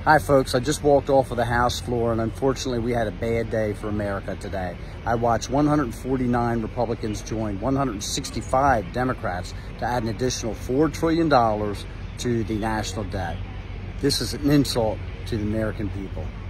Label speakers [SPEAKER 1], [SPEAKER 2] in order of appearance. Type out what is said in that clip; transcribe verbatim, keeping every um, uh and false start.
[SPEAKER 1] Hi folks, I just walked off of the House floor and unfortunately we had a bad day for America today. I watched one hundred forty-nine Republicans join one hundred sixty-five Democrats to add an additional four trillion dollars to the national debt. This is an insult to the American people.